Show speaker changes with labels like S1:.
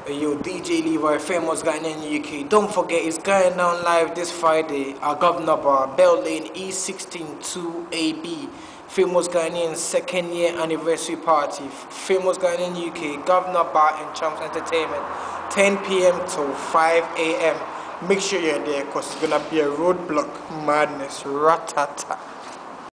S1: Yo, DJ Levi, famous Ghanaian UK. Don't forget, it's going down live this Friday at Guvnor Bar, Bell Lane, E162AB. Famous Ghanaian second year anniversary party. Famous Ghanaian UK, Guvnor Bar and Champs Entertainment, 10 p.m. till 5 a.m. Make sure you're there because it's gonna be a roadblock madness. Ratata.